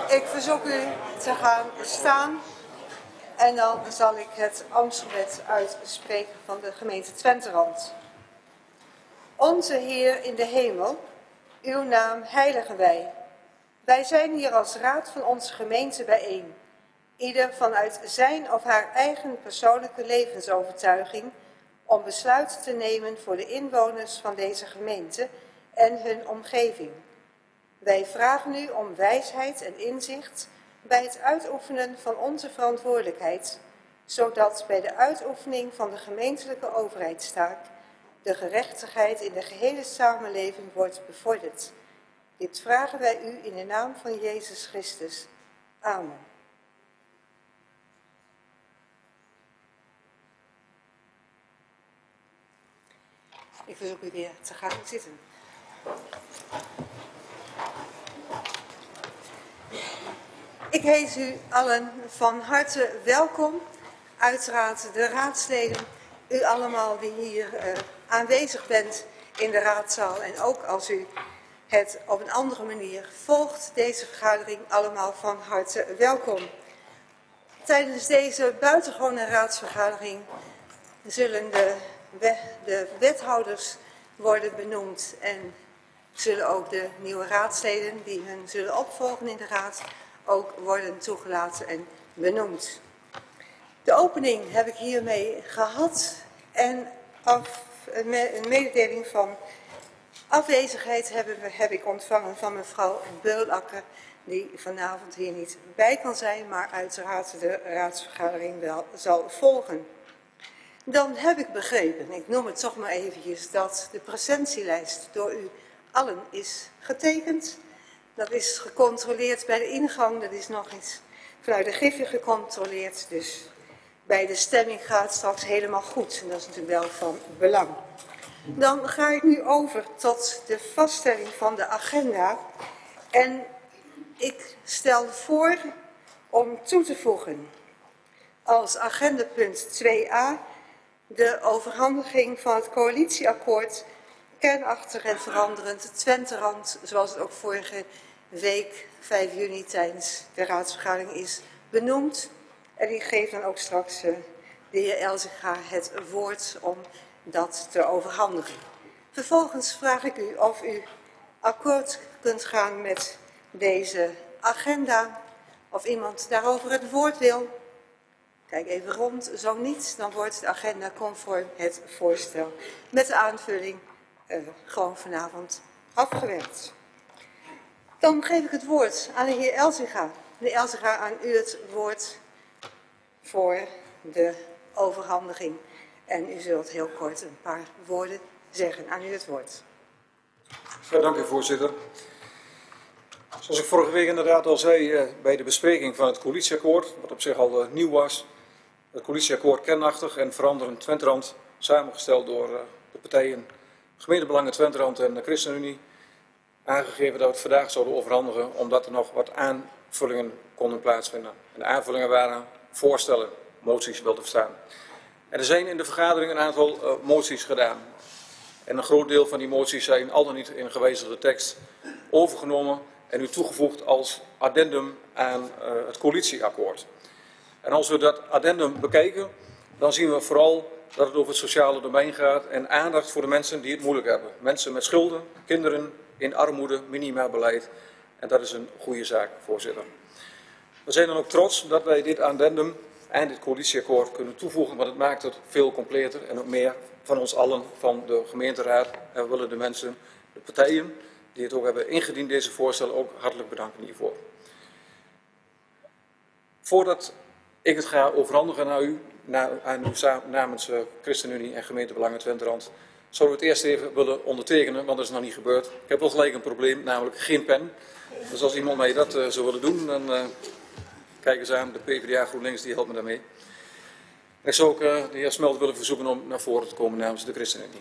Ik verzoek u te gaan staan en dan zal ik het ambtsgebed uitspreken van de gemeente Twenterand. Onze Heer in de hemel, uw naam heiligen wij. Wij zijn hier als raad van onze gemeente bijeen. Ieder vanuit zijn of haar eigen persoonlijke levensovertuiging om besluiten te nemen voor de inwoners van deze gemeente en hun omgeving. Wij vragen u om wijsheid en inzicht bij het uitoefenen van onze verantwoordelijkheid, zodat bij de uitoefening van de gemeentelijke overheidstaak de gerechtigheid in de gehele samenleving wordt bevorderd. Dit vragen wij u in de naam van Jezus Christus. Amen. Ik verzoek u weer te gaan zitten. Ik heet u allen van harte welkom. Uiteraard de raadsleden, u allemaal die hier aanwezig bent in de raadzaal. En ook als u het op een andere manier volgt, deze vergadering, allemaal van harte welkom. Tijdens deze buitengewone raadsvergadering zullen de wethouders worden benoemd en zullen ook de nieuwe raadsleden die hun zullen opvolgen in de raad ook worden toegelaten en benoemd. De opening heb ik hiermee gehad en een mededeling van afwezigheid heb ik ontvangen van mevrouw Beulakker, die vanavond hier niet bij kan zijn, maar uiteraard de raadsvergadering wel zal volgen. Dan heb ik begrepen, ik noem het toch maar eventjes, dat de presentielijst door u allen is getekend. Dat is gecontroleerd bij de ingang, dat is nog eens vanuit de griffie gecontroleerd. Dus bij de stemming gaat het straks helemaal goed. En dat is natuurlijk wel van belang. Dan ga ik nu over tot de vaststelling van de agenda. En ik stel voor om toe te voegen als agendapunt 2a de overhandiging van het coalitieakkoord kernachtig en veranderend Twenterand, zoals het ook vorige week 5 juni tijdens de raadsvergadering is benoemd. En ik geef dan ook straks de heer Elzinga het woord om dat te overhandigen. Vervolgens vraag ik u of u akkoord kunt gaan met deze agenda. Of iemand daarover het woord wil. Kijk even rond, zo niet, dan wordt de agenda conform het voorstel met de aanvulling gewoon vanavond afgewerkt. Dan geef ik het woord aan de heer Elzinga. Meneer Elzinga, aan u het woord voor de overhandiging. En u zult heel kort een paar woorden zeggen. Aan u het woord. Ja, dank u, voorzitter. Zoals ik vorige week inderdaad al zei bij de bespreking van het coalitieakkoord, wat op zich al nieuw was. Het coalitieakkoord kernachtig en veranderend Twenterand, samengesteld door de partijen Gemeentebelangen Twenterand en de ChristenUnie, aangegeven dat we het vandaag zouden overhandigen, omdat er nog wat aanvullingen konden plaatsvinden. En de aanvullingen waren voorstellen, moties wel te verstaan. En er zijn in de vergadering een aantal moties gedaan. En een groot deel van die moties zijn al dan niet in gewijzigde tekst overgenomen en nu toegevoegd als addendum aan het coalitieakkoord. En als we dat addendum bekijken, dan zien we vooral dat het over het sociale domein gaat en aandacht voor de mensen die het moeilijk hebben. Mensen met schulden, kinderen in armoede, minimabeleid. En dat is een goede zaak, voorzitter. We zijn dan ook trots dat wij dit addendum aan dit coalitieakkoord kunnen toevoegen, want het maakt het veel completer en ook meer van ons allen, van de gemeenteraad. En we willen de mensen, de partijen die het ook hebben ingediend, deze voorstellen, ook hartelijk bedanken hiervoor. Voordat ik het ga overhandigen aan u namens ChristenUnie en Gemeentebelangen Twenterand, zouden we het eerst even willen ondertekenen, want dat is nog niet gebeurd. Ik heb wel gelijk een probleem, namelijk geen pen. Dus als iemand mij dat zou willen doen, dan kijk eens aan, de PvdA GroenLinks die helpt me daarmee. Ik zou ook de heer Smelt willen verzoeken om naar voren te komen namens de ChristenUnie.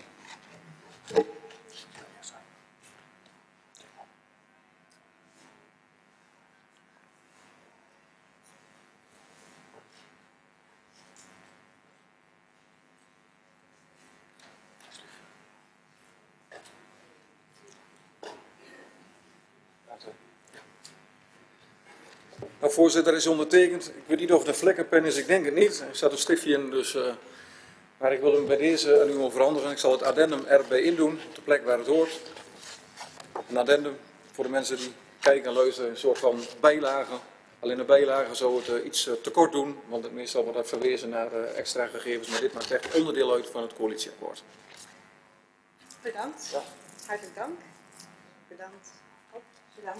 Nou, voorzitter, is ondertekend. Ik weet niet of het een vlekkenpen is, ik denk het niet. Er staat een stiftje in, dus, maar ik wil hem bij deze aan u overhandigen. Ik zal het addendum erbij indoen, op de plek waar het hoort. Een addendum voor de mensen die kijken en luisteren, een soort van bijlage. Alleen de bijlage zou het iets te kort doen, want het meestal wordt dat verwezen naar extra gegevens. Maar dit maakt echt onderdeel uit van het coalitieakkoord. Bedankt. Ja. Hartelijk dank. Bedankt. Bedankt.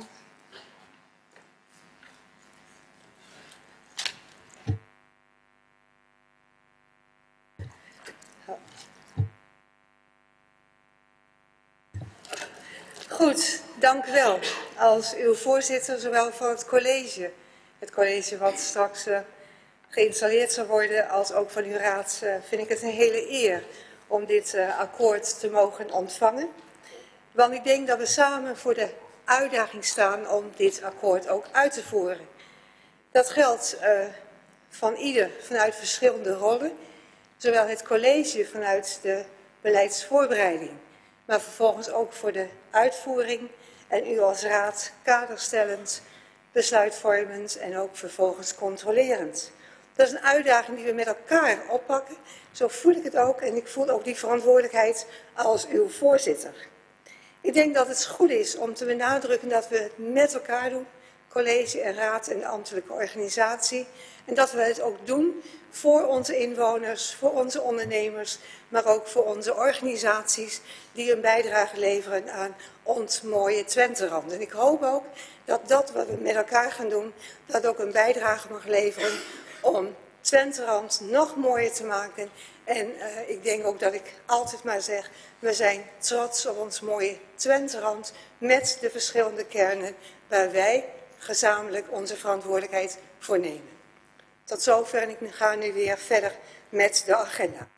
Goed, dank u wel. Als uw voorzitter, zowel van het college wat straks geïnstalleerd zal worden, als ook van uw raad, vind ik het een hele eer om dit akkoord te mogen ontvangen. Want ik denk dat we samen voor de uitdaging staan om dit akkoord ook uit te voeren. Dat geldt van ieder vanuit verschillende rollen, zowel het college vanuit de beleidsvoorbereiding, maar vervolgens ook voor de uitvoering en u als raad kaderstellend, besluitvormend en ook vervolgens controlerend. Dat is een uitdaging die we met elkaar oppakken. Zo voel ik het ook en ik voel ook die verantwoordelijkheid als uw voorzitter. Ik denk dat het goed is om te benadrukken dat we het met elkaar doen, college en raad en de ambtelijke organisatie. En dat we het ook doen voor onze inwoners, voor onze ondernemers, maar ook voor onze organisaties die een bijdrage leveren aan ons mooie Twenterand. En ik hoop ook dat dat wat we met elkaar gaan doen, dat ook een bijdrage mag leveren om Twenterand nog mooier te maken. En ik denk ook dat ik altijd maar zeg, we zijn trots op ons mooie Twenterand met de verschillende kernen waar wij gezamenlijk onze verantwoordelijkheid voor nemen. Tot zover en ik ga nu weer verder met de agenda.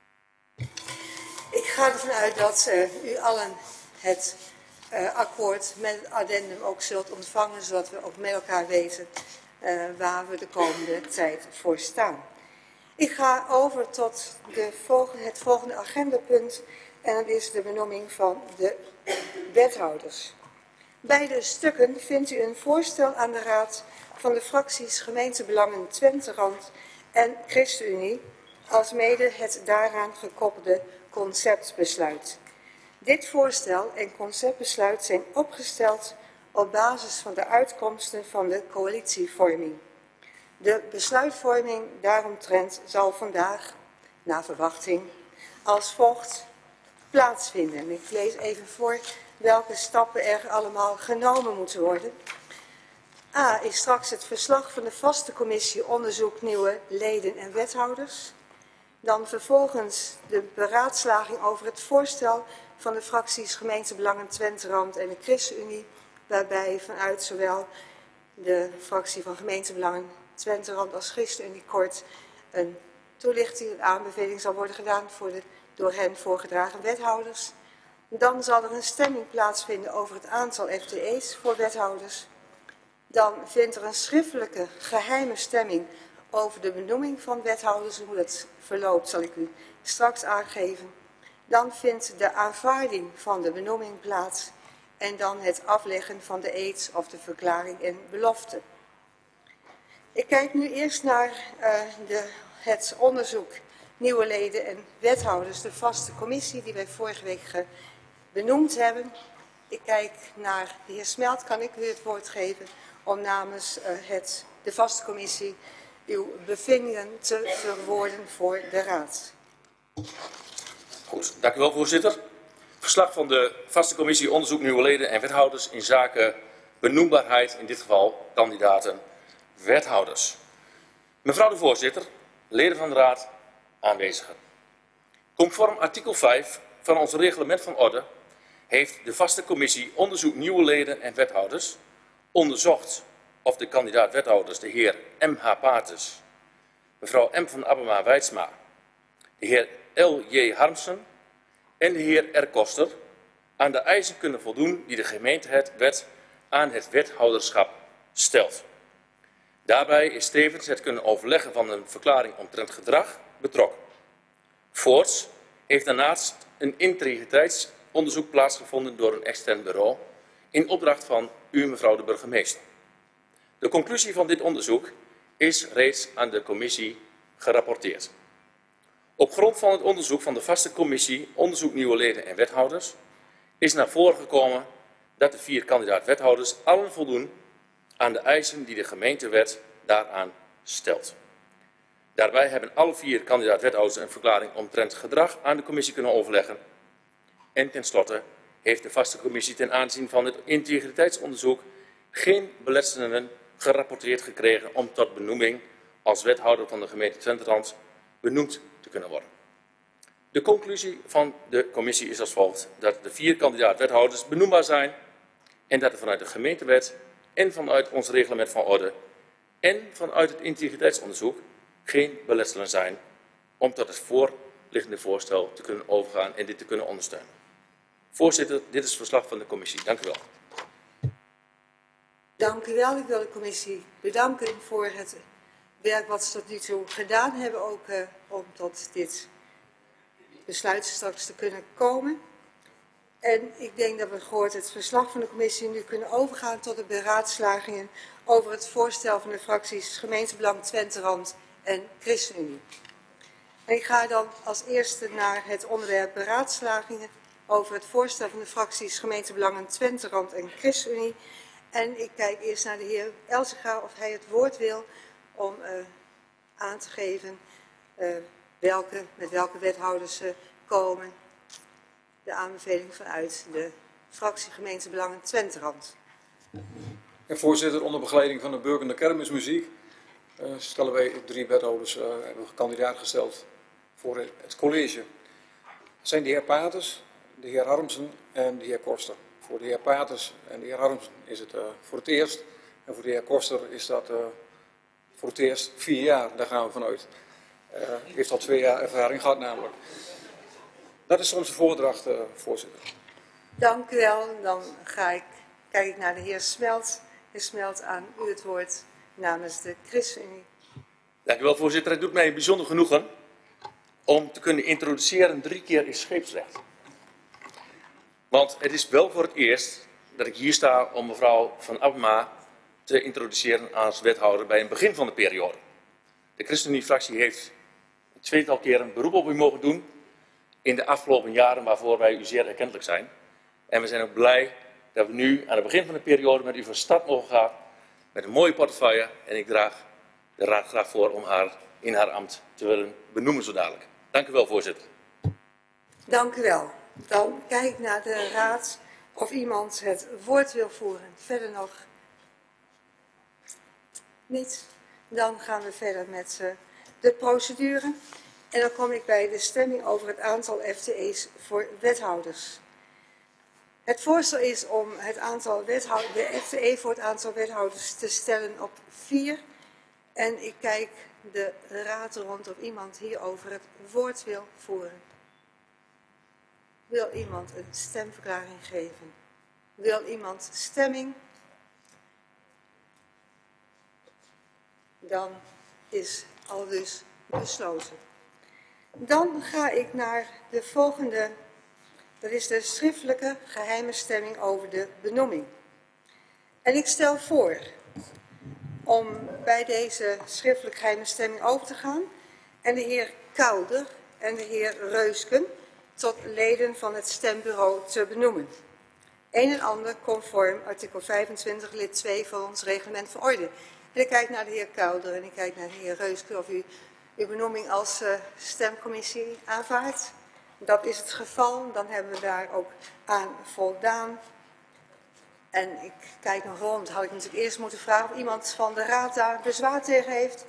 Ik ga ervan uit dat u allen het akkoord met het addendum ook zult ontvangen, zodat we ook met elkaar weten waar we de komende tijd voor staan. Ik ga over tot het volgende agendapunt en dat is de benoeming van de wethouders. Bij de stukken vindt u een voorstel aan de raad van de fracties Gemeentebelangen Twenterand en ChristenUnie, alsmede het daaraan gekoppelde conceptbesluit. Dit voorstel en conceptbesluit zijn opgesteld op basis van de uitkomsten van de coalitievorming. De besluitvorming daaromtrent zal vandaag, naar verwachting, als volgt plaatsvinden. Ik lees even voor welke stappen er allemaal genomen moeten worden. A is straks het verslag van de vaste commissie onderzoek nieuwe leden en wethouders. Dan vervolgens de beraadslaging over het voorstel van de fracties Gemeentebelangen Twenterand en de ChristenUnie, waarbij vanuit zowel de fractie van Gemeentebelangen Twenterand als ChristenUnie kort een toelichting, een aanbeveling zal worden gedaan voor de door hen voorgedragen wethouders. Dan zal er een stemming plaatsvinden over het aantal FTE's voor wethouders. Dan vindt er een schriftelijke geheime stemming over de benoeming van wethouders. Hoe dat verloopt zal ik u straks aangeven. Dan vindt de aanvaarding van de benoeming plaats en dan het afleggen van de eed of de verklaring en belofte. Ik kijk nu eerst naar het onderzoek nieuwe leden en wethouders, de vaste commissie die wij vorige week benoemd hebben. Ik kijk naar de heer Smelt, kan ik u het woord geven om namens de vaste commissie uw bevindingen te verwoorden voor de raad. Goed, dank u wel voorzitter. Verslag van de vaste commissie onderzoek nieuwe leden en wethouders in zaken benoembaarheid, in dit geval kandidaten wethouders. Mevrouw de voorzitter, leden van de raad, aanwezigen. Conform artikel 5 van ons reglement van orde heeft de vaste commissie onderzoek nieuwe leden en wethouders onderzocht of de kandidaat wethouders de heer M.H. Paartes, mevrouw M. van Abema-Wijtsma, de heer L.J. Harmsen en de heer R. Koster aan de eisen kunnen voldoen die de gemeentewet aan het wethouderschap stelt. Daarbij is tevens het kunnen overleggen van een verklaring omtrent gedrag betrokken. Voorts heeft daarnaast een integriteitsonderzoek plaatsgevonden door een extern bureau in opdracht van u, mevrouw de burgemeester. De conclusie van dit onderzoek is reeds aan de commissie gerapporteerd. Op grond van het onderzoek van de vaste commissie Onderzoek Nieuwe Leden en Wethouders is naar voren gekomen dat de 4 kandidaat-wethouders allen voldoen aan de eisen die de gemeentewet daaraan stelt. Daarbij hebben alle 4 kandidaat-wethouders een verklaring omtrent gedrag aan de commissie kunnen overleggen. En tenslotte heeft de vaste commissie ten aanzien van het integriteitsonderzoek geen beletselingen gerapporteerd gekregen om tot benoeming als wethouder van de gemeente Twenterand benoemd te kunnen worden. De conclusie van de commissie is als volgt: dat de 4 kandidaat-wethouders benoembaar zijn en dat er vanuit de gemeentewet en vanuit ons reglement van orde en vanuit het integriteitsonderzoek geen beletselen zijn om tot het voorliggende voorstel te kunnen overgaan en dit te kunnen ondersteunen. Voorzitter, dit is het verslag van de commissie. Dank u wel. Dank u wel. Ik wil de commissie bedanken voor het werk wat ze tot nu toe gedaan hebben, ook om tot dit besluit straks te kunnen komen. En ik denk dat we gehoord het verslag van de commissie nu kunnen overgaan tot de beraadslagingen over het voorstel van de fracties Gemeentebelang Twenterand en ChristenUnie. En ik ga dan als eerste naar het onderwerp beraadslagingen over het voorstel van de fracties Gemeentebelangen Twenterand en ChristenUnie. En ik kijk eerst naar de heer Elzega of hij het woord wil om aan te geven met welke wethouders ze komen. De aanbeveling vanuit de fractie Gemeentebelangen Twenterand. En voorzitter, onder begeleiding van de burgende kermismuziek stellen wij 3 wethouders hebben we kandidaat gesteld voor het college. Dat zijn de heer Paters, de heer Harmsen en de heer Koster. Voor de heer Paters en de heer Harmsen is het voor het eerst. En voor de heer Koster is dat voor het eerst 4 jaar. Daar gaan we vanuit. Heeft al 2 jaar ervaring gehad namelijk. Dat is onze voordracht, voorzitter. Dank u wel. Dan kijk ik naar de heer Smelt. Heer Smelt, aan u het woord namens de ChristenUnie. Dank u wel, voorzitter. Het doet mij een bijzonder genoegen om te kunnen introduceren 3 keer in scheepsrecht. Want het is wel voor het eerst dat ik hier sta om mevrouw Van Abma te introduceren als wethouder bij het begin van de periode. De ChristenUnie-fractie heeft een 2-tal keer een beroep op u mogen doen in de afgelopen jaren waarvoor wij u zeer erkentelijk zijn. En we zijn ook blij dat we nu aan het begin van de periode met u van start mogen gaan met een mooie portefeuille. En ik draag de raad graag voor om haar in haar ambt te willen benoemen zo dadelijk. Dank u wel, voorzitter. Dank u wel. Dan kijk ik naar de raad of iemand het woord wil voeren. Verder nog niet. Dan gaan we verder met de procedure. En dan kom ik bij de stemming over het aantal FTE's voor wethouders. Het voorstel is om de FTE voor het aantal wethouders te stellen op 4. En ik kijk de raad rond of iemand hierover het woord wil voeren. Wil iemand een stemverklaring geven? Wil iemand stemming? Dan is al dus besloten. Dan ga ik naar de volgende. Dat is de schriftelijke geheime stemming over de benoeming. En ik stel voor om bij deze schriftelijke geheime stemming over te gaan en de heer Kouder en de heer Reusken tot leden van het stembureau te benoemen. Een en ander conform artikel 25 lid 2 van ons reglement van orde. En ik kijk naar de heer Kouder en ik kijk naar de heer Reusken of u uw benoeming als stemcommissie aanvaardt. Dat is het geval, dan hebben we daar ook aan voldaan. En ik kijk nog rond, had ik natuurlijk eerst moeten vragen of iemand van de raad daar bezwaar tegen heeft.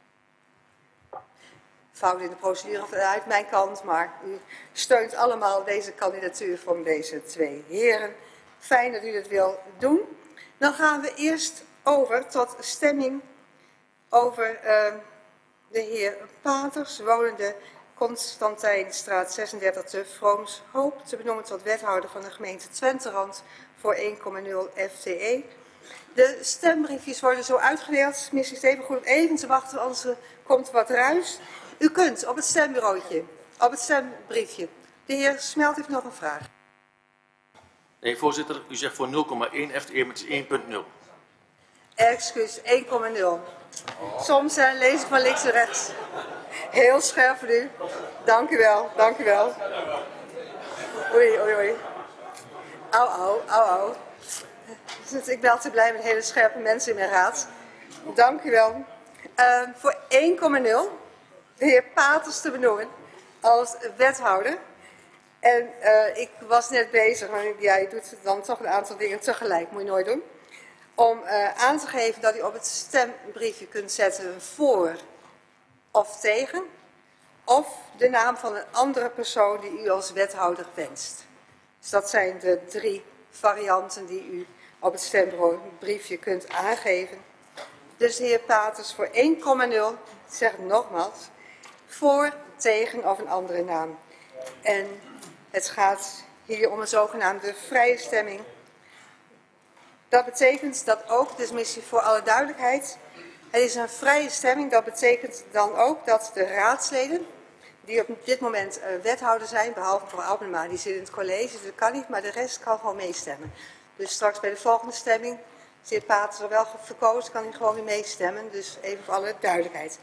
Fout in de procedure vanuit mijn kant, maar u steunt allemaal deze kandidatuur van deze 2 heren. Fijn dat u dat wil doen. Dan gaan we eerst over tot stemming over de heer Paters, wonende Constantijnstraat 36 te Vroomshoop, te benoemen tot wethouder van de gemeente Twenterand voor 1,0 FTE. De stembriefjes worden zo uitgedeeld. Misschien is het even goed om even te wachten, anders komt wat ruis. U kunt op het stembureautje, op het stembriefje. De heer Smelt heeft nog een vraag. Nee, voorzitter, u zegt voor 0,1 FTE, maar het is 1,0. Excuus, 1,0. Soms lees ik van links naar rechts. Heel scherp voor u. Dank u wel, dank u wel. Oei, oei, oei. Au, au, au, au. Ik ben altijd blij met hele scherpe mensen in mijn raad. Dank u wel. Voor 1,0 de heer Paters te benoemen als wethouder. En ik was net bezig, maar ja, je doet dan toch een aantal dingen tegelijk, moet je nooit doen. Om aan te geven dat u op het stembriefje kunt zetten voor of tegen. Of de naam van een andere persoon die u als wethouder wenst. Dus dat zijn de 3 varianten die u op het stembriefje kunt aangeven. Dus de heer Paters voor 1,0, ik zeg het nogmaals, voor, tegen of een andere naam. En het gaat hier om een zogenaamde vrije stemming. Dat betekent dat ook, dus misschien voor alle duidelijkheid, het is een vrije stemming. Dat betekent dan ook dat de raadsleden, die op dit moment wethouder zijn, behalve mevrouw Abema, die zit in het college, dus dat kan niet, maar de rest kan gewoon meestemmen. Dus straks bij de volgende stemming, is de heer Paters er wel verkozen, kan hij gewoon weer meestemmen. Dus even voor alle duidelijkheid.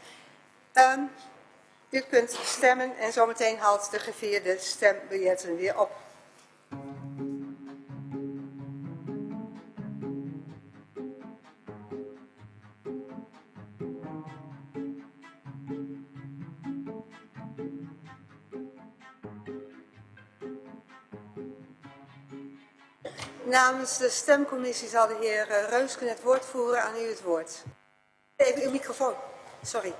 U kunt stemmen en zometeen haalt de griffier de stembiljetten weer op. Namens de stemcommissie zal de heer Reusken het woord voeren. Aan u het woord. Even uw microfoon. Sorry.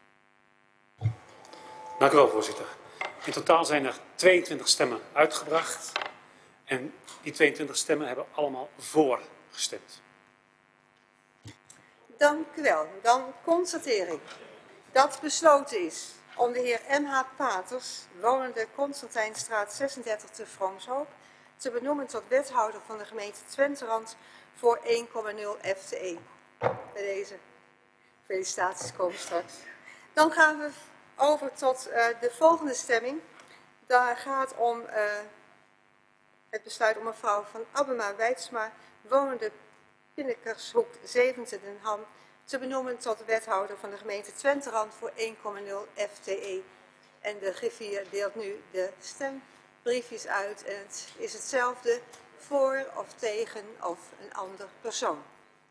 Dank u wel, voorzitter. In totaal zijn er 22 stemmen uitgebracht. En die 22 stemmen hebben allemaal voor gestemd. Dank u wel. Dan constateer ik dat besloten is om de heer M.H. Paters, wonende Constantijnstraat 36 te Vroomshoop, te benoemen tot wethouder van de gemeente Twenterand voor 1,0 FTE. Bij deze felicitaties komen straks. Dan gaan we over tot de volgende stemming. Daar gaat om het besluit om mevrouw van Abema-Wijtsma, wonende Pinnekershoek 70 Den Ham, te benoemen tot wethouder van de gemeente Twenterand voor 1,0 FTE. En de griffier deelt nu de stembriefjes uit en het is hetzelfde voor of tegen of een ander persoon.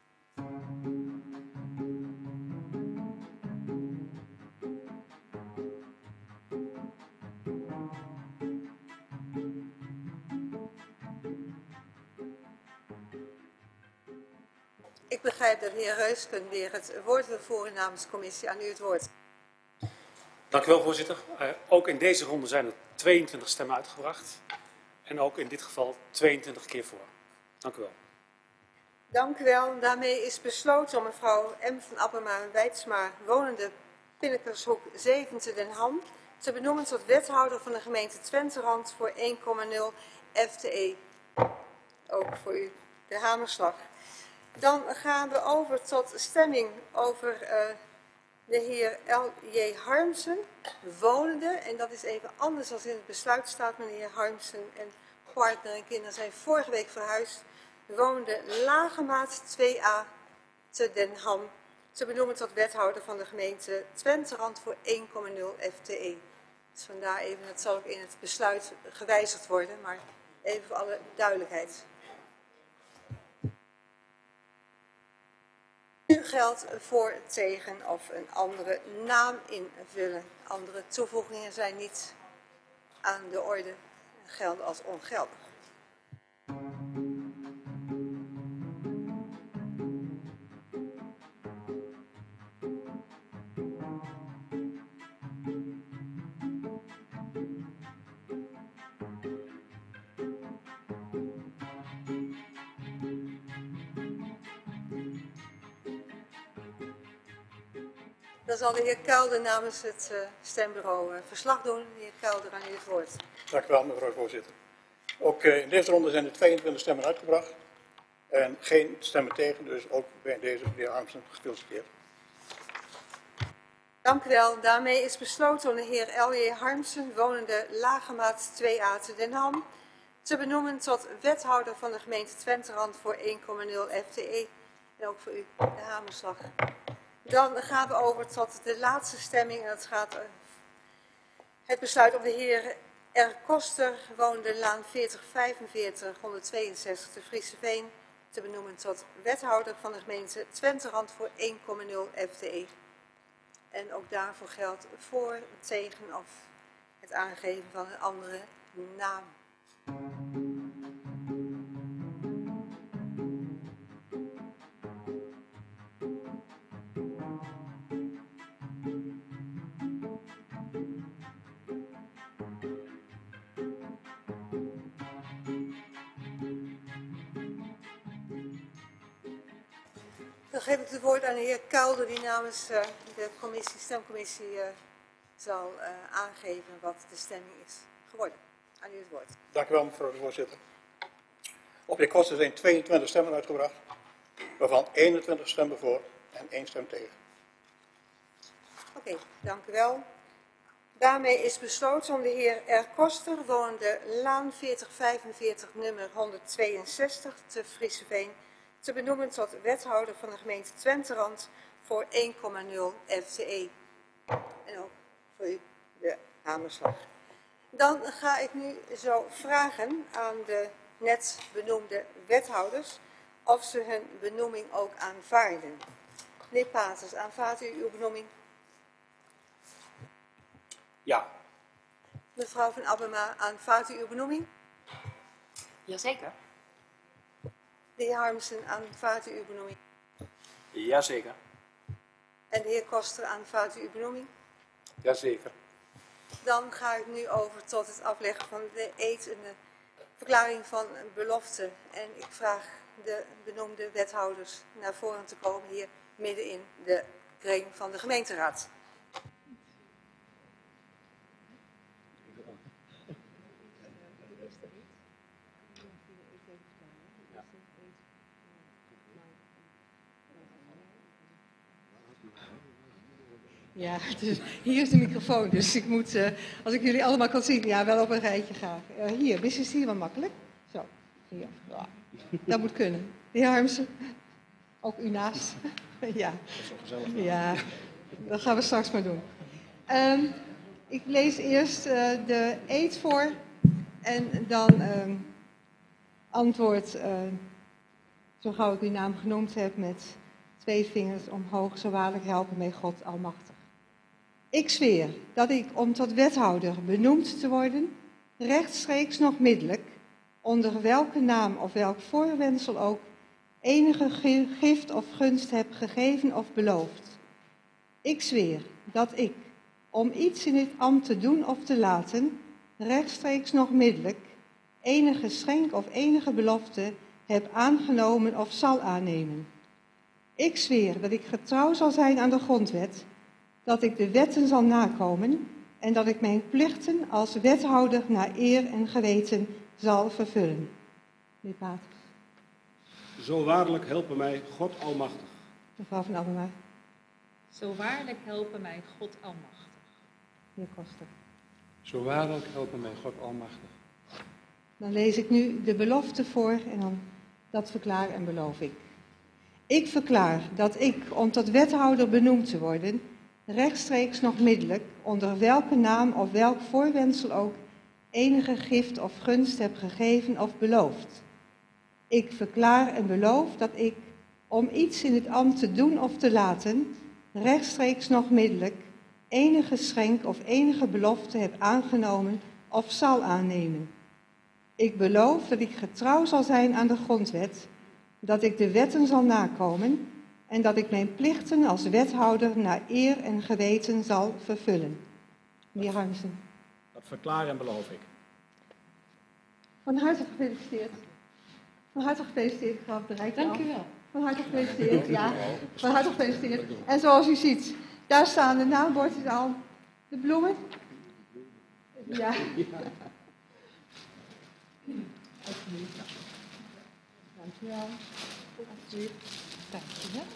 Ik begrijp dat de heer Reusken weer het woord wil voeren namens de commissie. Aan u het woord. Dank u wel, voorzitter. Ook in deze ronde zijn er 22 stemmen uitgebracht. En ook in dit geval 22 keer voor. Dank u wel. Dank u wel. Daarmee is besloten om mevrouw M. van Abema-Wijtsma, wonende Pinnekershoek 70 Den Ham, te benoemen tot wethouder van de gemeente Twenterand voor 1,0 FTE. Ook voor u de hamerslag. Dan gaan we over tot stemming over de heer L.J. Harmsen, wonende, en dat is even anders dan in het besluit staat, meneer Harmsen en partner en kinderen zijn vorige week verhuisd, woonde Lagemaat 2a te Den Ham, te benoemen tot wethouder van de gemeente Twenterand voor 1,0 FTE. Dus vandaar even, dat zal ook in het besluit gewijzigd worden, maar even voor alle duidelijkheid. Nu geldt voor, tegen of een andere naam invullen. Andere toevoegingen zijn niet aan de orde en gelden als ongeldig. Dan zal de heer Kuilder namens het stembureau verslag doen. De heer Kuilder, aan u het woord. Dank u wel, mevrouw voorzitter. Ook in deze ronde zijn er 22 stemmen uitgebracht. En geen stemmen tegen, dus ook bij deze meneer Harmsen gefeliciteerd. Dank u wel. Daarmee is besloten om de heer L.J. Harmsen, wonende Lagemaat 2a te Den Ham, te benoemen tot wethouder van de gemeente Twenterand voor 1,0 FTE. En ook voor u de hamerslag. Dan gaan we over tot de laatste stemming. En dat gaat het besluit om de heer R. Koster, woonde Laan 4045 162 te Frieseveen, te benoemen tot wethouder van de gemeente Twenterand voor 1,0 FTE. En ook daarvoor geldt voor, tegen of het aangeven van een andere naam. Dan geef ik het woord aan de heer Kuilder, die namens de stemcommissie zal aangeven wat de stemming is geworden. Aan u het woord. Dank u wel, mevrouw de voorzitter. Op de heer Koster zijn 22 stemmen uitgebracht, waarvan 21 stemmen voor en 1 stem tegen. Oké, dank u wel. Daarmee is besloten om de heer R. Koster, woonde Laan 4045 nummer 162 te Frieseveen, te benoemen tot wethouder van de gemeente Twenterand voor 1,0 FTE. En ook voor u de hamerslag. Dan ga ik nu zo vragen aan de net benoemde wethouders of ze hun benoeming ook aanvaarden. Meneer Paters, aanvaardt u uw benoeming? Ja. Mevrouw van Abbema, aanvaardt u uw benoeming? Jazeker. De heer Harmsen, aanvaardt u uw benoeming? Jazeker. En de heer Koster, aanvaardt u uw benoeming? Jazeker. Dan ga ik nu over tot het afleggen van de eed en de verklaring van een belofte. En ik vraag de benoemde wethouders naar voren te komen hier midden in de kring van de gemeenteraad. Ja, dus hier is de microfoon, dus ik moet, als ik jullie allemaal kan zien, ja, wel op een rijtje graag. Hier, is het hier wel makkelijk? Zo, hier. Ja, dat moet kunnen. De heer Harmsen, ook u naast. Ja. Dat is wel gezellig. Ja, dat gaan we straks maar doen. Ik lees eerst de eed voor en dan antwoord, zo gauw ik uw naam genoemd heb, met 2 vingers omhoog, zo waarlijk helpen mij God Almachtig. Ik zweer dat ik, om tot wethouder benoemd te worden, rechtstreeks nog middelijk, onder welke naam of welk voorwendsel ook, enige gift of gunst heb gegeven of beloofd. Ik zweer dat ik, om iets in dit ambt te doen of te laten, rechtstreeks nog middelijk, enige geschenk of enige belofte heb aangenomen of zal aannemen. Ik zweer dat ik getrouw zal zijn aan de grondwet, dat ik de wetten zal nakomen en dat ik mijn plichten als wethouder naar eer en geweten zal vervullen. Meneer Paters. Zo waarlijk helpen mij God Almachtig. Mevrouw van Abbema. Zo waarlijk helpen mij God Almachtig. Meneer Koster. Zo waarlijk helpen mij God Almachtig. Dan lees ik nu de belofte voor en dan dat verklaar en beloof ik. Ik verklaar dat ik, om tot wethouder benoemd te worden, rechtstreeks nog middelijk, onder welke naam of welk voorwendsel ook, enige gift of gunst heb gegeven of beloofd. Ik verklaar en beloof dat ik, om iets in het ambt te doen of te laten, rechtstreeks nog middelijk, enige geschenk of enige belofte heb aangenomen of zal aannemen. Ik beloof dat ik getrouw zal zijn aan de grondwet, dat ik de wetten zal nakomen en dat ik mijn plichten als wethouder naar eer en geweten zal vervullen. Meneer Harmsen. Dat verklaar en beloof ik. Van harte gefeliciteerd. Van harte gefeliciteerd, mevrouw de Rijk. Dank u wel. Van harte gefeliciteerd, ja. Van harte gefeliciteerd. En zoals u ziet, daar staan de naambordjes al. De bloemen. Ja. Dank u wel. Alsjeblieft. Dank u wel.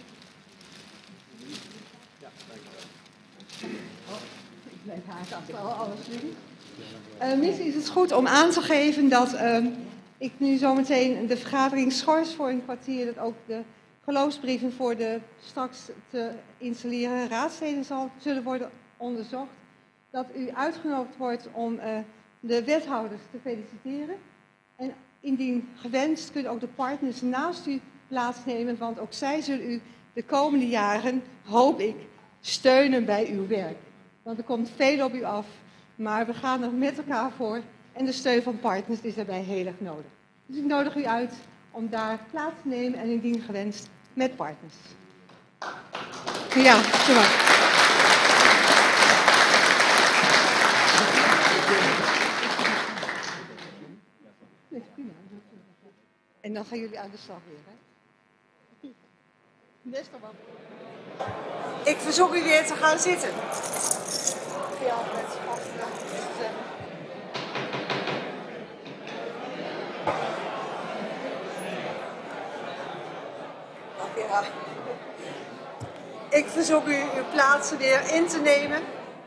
Ja, dank u wel. Ik blijf haast achter alles doen. Misschien is het goed om aan te geven dat ik nu zometeen de vergadering schors voor een kwartier, dat ook de geloofsbrieven voor de straks te installeren raadsleden zullen worden onderzocht. Dat u uitgenodigd wordt om de wethouders te feliciteren. En indien gewenst kunnen ook de partners naast u plaatsnemen, want ook zij zullen u de komende jaren, hoop ik, steunen bij uw werk. Want er komt veel op u af, maar we gaan er met elkaar voor en de steun van partners is daarbij heel erg nodig. Dus ik nodig u uit om daar plaats te nemen en indien gewenst met partners. Ja, zo maar. En dan gaan jullie aan de slag weer, hè? Best wel wat. Ik verzoek u weer te gaan zitten. Ja. Ik verzoek u uw plaatsen weer in te nemen.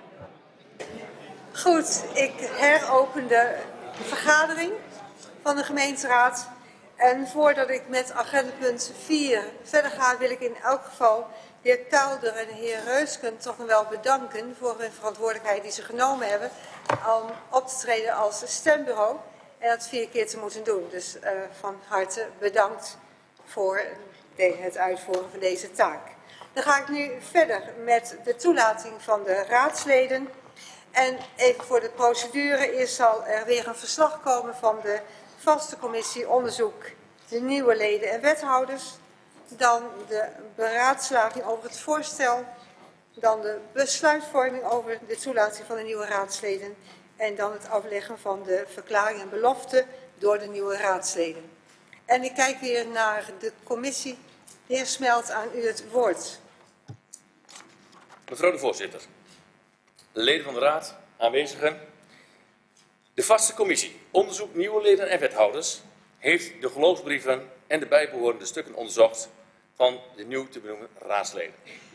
Goed, ik heropen de vergadering van de gemeenteraad. En voordat ik met agendapunt 4 verder ga, wil ik in elk geval de heer Kuilder en de heer Reusken toch nog wel bedanken voor hun verantwoordelijkheid die ze genomen hebben om op te treden als stembureau en dat 4 keer te moeten doen. Dus van harte bedankt voor het uitvoeren van deze taak. Dan ga ik nu verder met de toelating van de raadsleden. En even voor de procedure, eerst zal er weer een verslag komen van de vaste commissie onderzoek, de nieuwe leden en wethouders. Dan de beraadslaging over het voorstel. Dan de besluitvorming over de toelating van de nieuwe raadsleden. En dan het afleggen van de verklaring en belofte door de nieuwe raadsleden. En ik kijk weer naar de commissie. De heer Smelt, aan u het woord. Mevrouw de voorzitter, leden van de raad, aanwezigen. De vaste commissie onderzoek nieuwe leden en wethouders heeft de geloofsbrieven en de bijbehorende stukken onderzocht van de nieuw te benoemen raadsleden.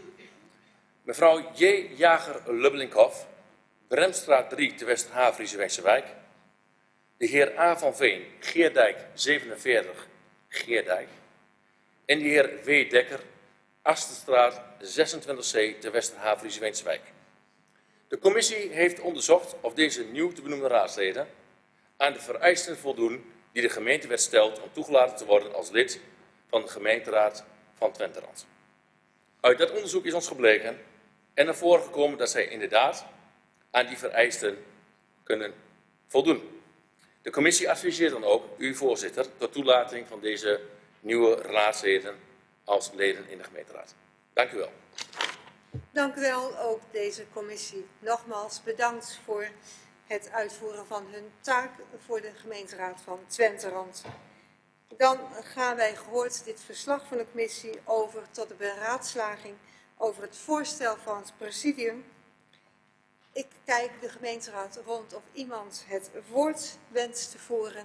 Mevrouw J. Jager-Lubbelinkhoff, Bremstraat 3 te Westerhaven, Wijk. De heer A. van Veen, Geerdijk 47, Geerdijk. En de heer W. Dekker, Astenstraat 26C te Westerhaven, Wijk. De commissie heeft onderzocht of deze nieuw te benoemde raadsleden aan de vereisten voldoen die de gemeentewet stelt om toegelaten te worden als lid van de gemeenteraad van Twenterand. Uit dat onderzoek is ons gebleken en naar voren gekomen dat zij inderdaad aan die vereisten kunnen voldoen. De commissie adviseert dan ook u, voorzitter, tot toelating van deze nieuwe raadsleden als leden in de gemeenteraad. Dank u wel. Dank u wel, ook deze commissie. Nogmaals bedankt voor het uitvoeren van hun taak voor de gemeenteraad van Twenterand. Dan gaan wij, gehoord dit verslag van de commissie, over tot de beraadslaging over het voorstel van het presidium. Ik kijk de gemeenteraad rond of iemand het woord wenst te voeren.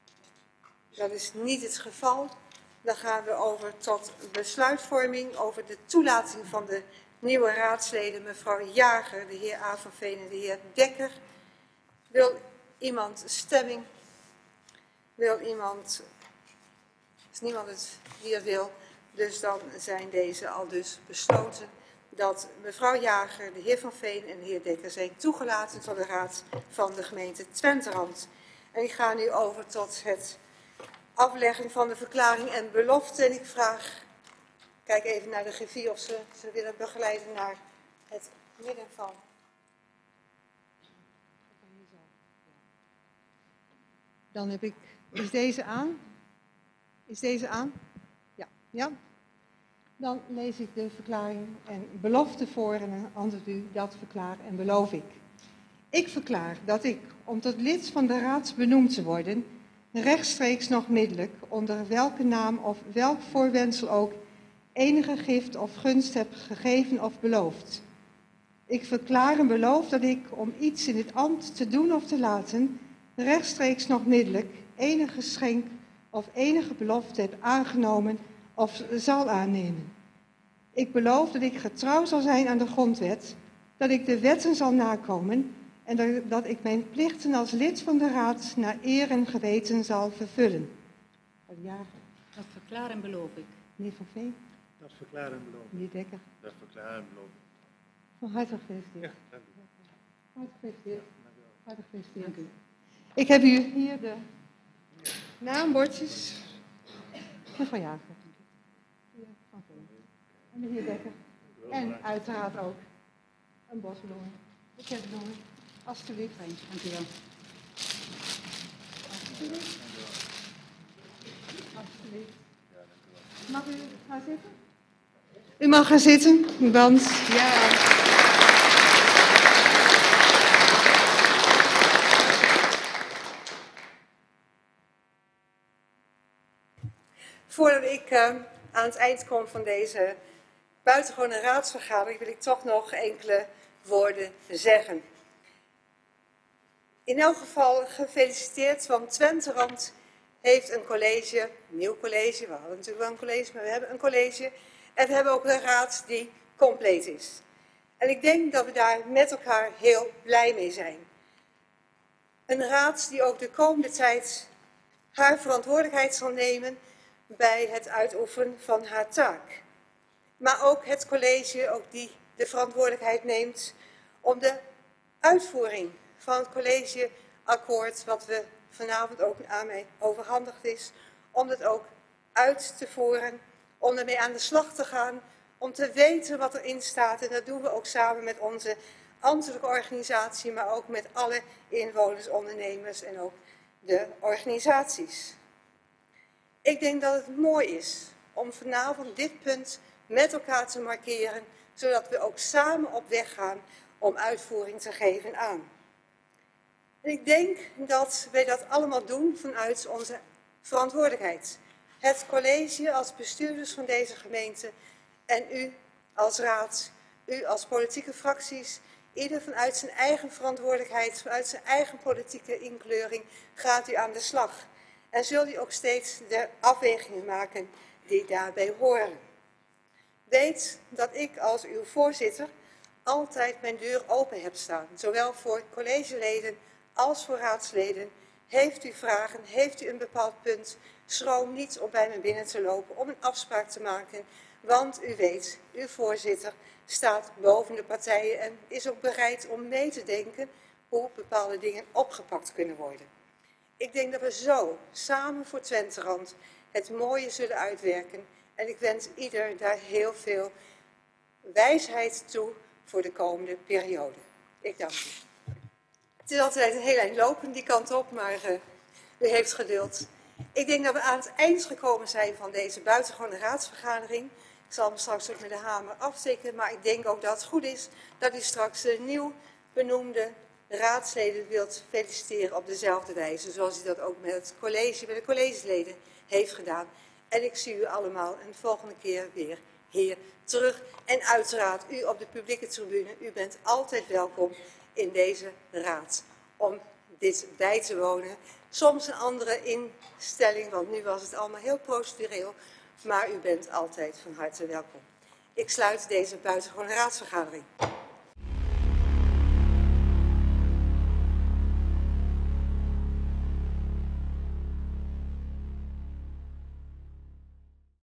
Dat is niet het geval. Dan gaan we over tot besluitvorming over de toelating van de nieuwe raadsleden, mevrouw Jager, de heer A. van Veen en de heer Dekker. Wil iemand stemming? Wil iemand? Is niemand het hier wil? Dus dan zijn deze al dus besloten dat mevrouw Jager, de heer Van Veen en de heer Dekker zijn toegelaten tot de raad van de gemeente Twenterand. En ik ga nu over tot het aflegging van de verklaring en belofte. En ik vraag, kijk even naar de griffier of ze willen begeleiden naar het midden van. Dan heb ik, is deze aan? Is deze aan? Ja. Ja. Dan lees ik de verklaring en belofte voor en dan antwoordt u dat verklaar en beloof ik. Ik verklaar dat ik, om tot lid van de raad benoemd te worden, rechtstreeks nog middelijk, onder welke naam of welk voorwendsel ook, enige gift of gunst heb gegeven of beloofd. Ik verklaar en beloof dat ik, om iets in het ambt te doen of te laten, rechtstreeks nog middelijk, enige geschenk of enige belofte heb aangenomen of zal aannemen. Ik beloof dat ik getrouw zal zijn aan de grondwet, dat ik de wetten zal nakomen en dat ik mijn plichten als lid van de raad naar eer en geweten zal vervullen. Dat verklaar en beloof ik. Meneer Van Veen, Dat verklaar en beloven. meneer Dekker, Dat verklaar en beloven. van harte gefeliciteerd. Ja, dank u. Harte gefeliciteerd. Dank u wel. Harte gefeliciteerd. Ik heb u hier de naambordjes. Mevrouw Jager. Meneer Van Veen. En meneer Dekker. En uiteraard ook een bosbloemen. Ik heb bloemen. Alsjeblieft. Dank u wel. Alsjeblieft. Alsjeblieft. Mag u gaan zitten? U mag gaan zitten, want ja. Voordat ik aan het eind kom van deze buitengewone raadsvergadering wil ik toch nog enkele woorden zeggen. In elk geval gefeliciteerd, want Twenterand heeft een college, een nieuw college. We hadden natuurlijk wel een college, maar we hebben een college. En we hebben ook een raad die compleet is. En ik denk dat we daar met elkaar heel blij mee zijn. Een raad die ook de komende tijd haar verantwoordelijkheid zal nemen bij het uitoefenen van haar taak. Maar ook het college, ook die de verantwoordelijkheid neemt om de uitvoering van het collegeakkoord, wat we vanavond ook aan mij overhandigd is, om dat ook uit te voeren, om ermee aan de slag te gaan, om te weten wat erin staat. En dat doen we ook samen met onze ambtelijke organisatie, maar ook met alle inwoners, ondernemers en ook de organisaties. Ik denk dat het mooi is om vanavond dit punt met elkaar te markeren, zodat we ook samen op weg gaan om uitvoering te geven aan. En ik denk dat wij dat allemaal doen vanuit onze verantwoordelijkheid. Het college als bestuurders van deze gemeente en u als raad, u als politieke fracties, ieder vanuit zijn eigen verantwoordelijkheid, vanuit zijn eigen politieke inkleuring gaat u aan de slag. En zult u ook steeds de afwegingen maken die daarbij horen. Weet dat ik als uw voorzitter altijd mijn deur open heb staan, zowel voor collegeleden als voor raadsleden. Heeft u vragen, heeft u een bepaald punt, schroom niet om bij me binnen te lopen om een afspraak te maken. Want u weet, uw voorzitter staat boven de partijen en is ook bereid om mee te denken hoe bepaalde dingen opgepakt kunnen worden. Ik denk dat we zo samen voor Twenterand het mooie zullen uitwerken. En ik wens ieder daar heel veel wijsheid toe voor de komende periode. Ik dank u. Het is altijd een heel eind lopen die kant op, maar u heeft geduld. Ik denk dat we aan het eind gekomen zijn van deze buitengewone raadsvergadering. Ik zal hem straks ook met de hamer afsteken, maar ik denk ook dat het goed is dat u straks de nieuw benoemde raadsleden wilt feliciteren op dezelfde wijze, zoals u dat ook met het college, met de collegeleden heeft gedaan. En ik zie u allemaal een volgende keer weer hier terug. En uiteraard u op de publieke tribune, u bent altijd welkom in deze raad om dit bij te wonen. Soms een andere instelling, want nu was het allemaal heel procedureel, maar u bent altijd van harte welkom. Ik sluit deze buitengewone raadsvergadering.